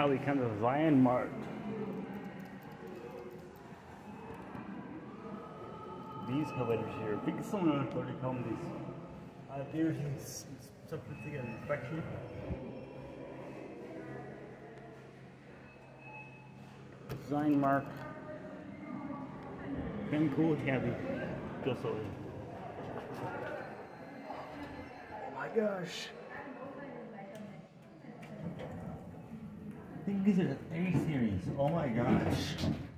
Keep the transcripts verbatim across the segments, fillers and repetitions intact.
now we come to Zion Mart. These elevators here, I think someone knows what they call them, these uh, there's these something to get an inspection. Zion Mart. Kind of cool, heavy. Just so. Oh my gosh. I think these are the A series. Oh my gosh.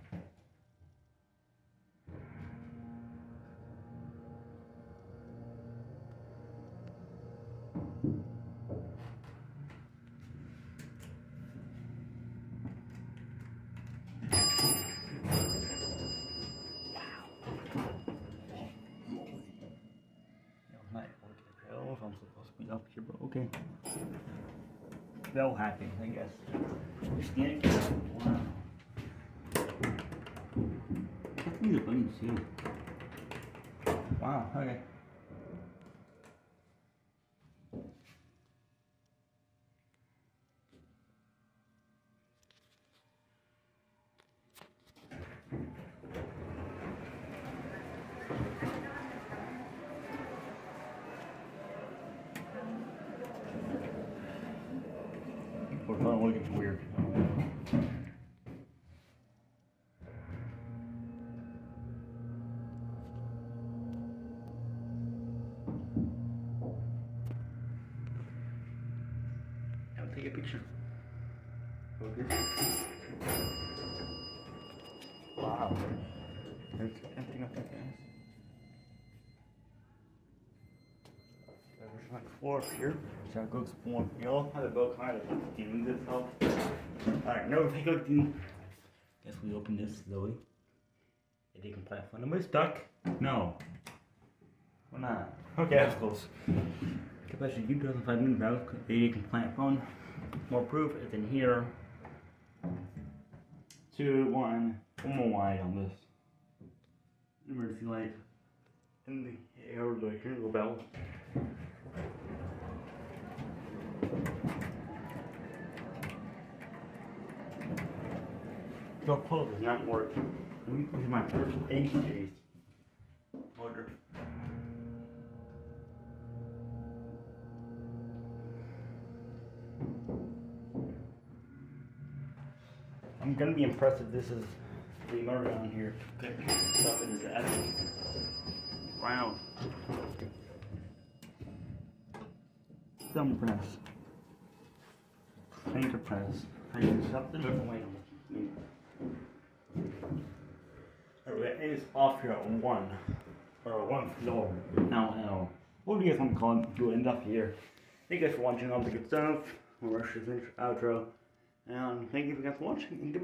I'm supposed to be up here, but okay. Bell hacking, I guess. Scanning. Wow. These are bunnies too. Wow, okay. We're kind of looking weird. I'll take a picture. Focus. Wow. There's empty up there, guys. There's like floor up here. So I'll go explore. You all have a boat kind of doing this help. Alright, no, take a look. Guess we open this slowly. Did they comply fun? Am I stuck? No. We're not. Okay, that's close. Capacity two thousand five hundred barrels. They compliant phone. More proof is in here. Two, one, one more wide on this. Emergency light. In the air, the jingle bell. The pull does not work. This is my first A series motor. I'm gonna be impressed if this is the motor on here. Pick stuff in the attic. Wow. Thumb press. Finger press. I do something different way. It is off here at one or one floor. Now, now, what do you guys want to call it? Do end up here. Thank you guys for watching all the good stuff. We'll rush this outro. And thank you guys for watching.